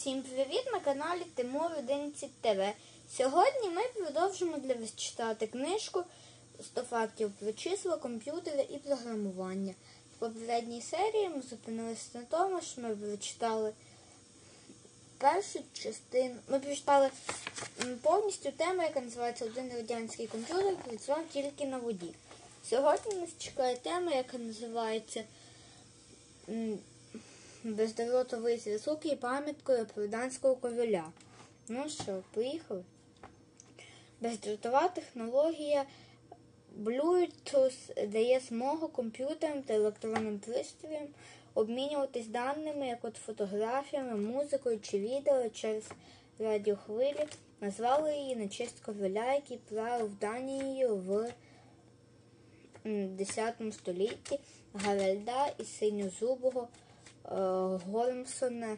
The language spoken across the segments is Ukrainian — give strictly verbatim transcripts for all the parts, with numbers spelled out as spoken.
Всім привіт на каналі Тимур одинадцять ТВ. Сьогодні ми продовжимо для вас читати книжку сто фактів про числа, комп'ютери і програмування. В попередній серії ми зупинилися на тому, що ми прочитали першу частину. Ми прочитали повністю тему, яка називається «Один радянський комп'ютер працював тільки на воді». Сьогодні нас чекає тема, яка називається «Бездротовий зв'язок і пам'яткою радянського короля». Ну що, поїхали? Бездротова технологія Bluetooth дає змогу комп'ютерам та електронним пристроям обмінюватись даними, як от фотографіями, музикою чи відео через радіохвилі. Назвали її на честь короля, який правив Данією в десятому столітті, Гаральда і синьозубого е, Гормсона.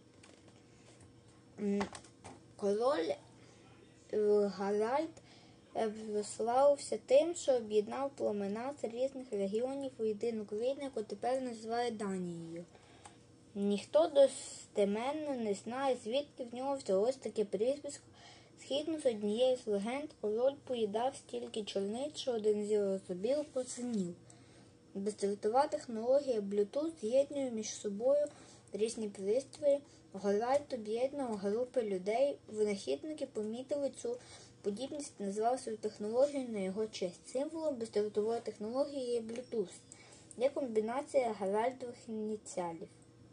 Король е, Гаральд е, прославився тим, що об'єднав племена з різних регіонів у єдину країну, яку тепер називає Данією. Ніхто достеменно не знає, звідки в нього взялось таке прізвисько. Згідно з однією з легенд, король поїдав стільки чорниць, що один з його зубів посинів. Бездротова технологія Bluetooth з'єднує між собою різні пристрої. Гаральд об'єднував групи людей. Винахідники помітили цю подібність і назвали свою технологію на його честь. Символом бездротової технології є Bluetooth. Є комбінація Гаральдових ініціалів.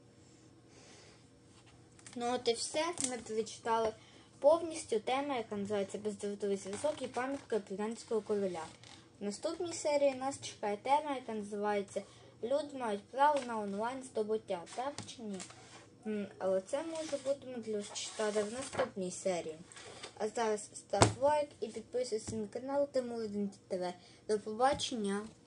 Ну от і все. Ми прочитали повністю тема, яка називається «Бездротовий зв'язок і пам'ятка радянського короля». В наступній серії нас чекає тема, яка називається «Люди мають право на онлайн-здобуття». Так чи ні? Але це ми вже будемо для вас читати в наступній серії. А зараз став лайк і підписуйся на канал Тимур одинадцять ТВ. До побачення!